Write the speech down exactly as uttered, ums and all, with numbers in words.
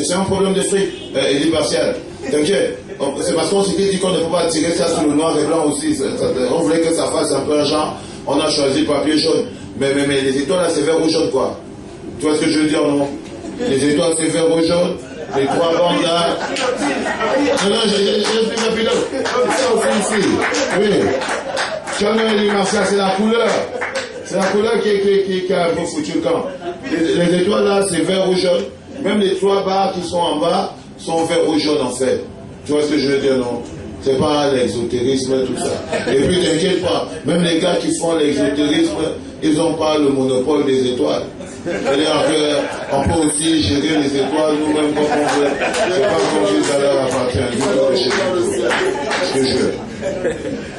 c'est un problème de fric, euh, et du partiel. T'inquiète, c'est parce qu'on s'était dit qu'on ne peut pas tirer ça sur le noir et blanc aussi. Ça, ça, on voulait que ça fasse un peu un genre, on a choisi papier jaune. Mais, mais, mais les étoiles là, c'est vert ou jaune quoi. Tu vois ce que je veux dire, non? Les étoiles, c'est vert ou jaune. Les trois bandes là. Non, non, j'ai fait ma pilote. Comme ça aussi ici. Oui. Tu as vu, Martial, c'est la couleur. C'est la couleur qui, qui, qui, qui a un peu foutu le camp. Les, les étoiles là, c'est vert ou jaune. Même les trois barres qui sont en bas sont vert ou jaune en fait. Tu vois ce que je veux dire, non? C'est pas l'exotérisme, tout ça. Et puis t'inquiète pas, même les gars qui font l'exotérisme, ils n'ont pas le monopole des étoiles. C'est-à-dire qu'on peut aussi gérer les étoiles nous-mêmes comme on veut. C'est pas comme si ça leur appartient du tout de chez nous. Je te jure.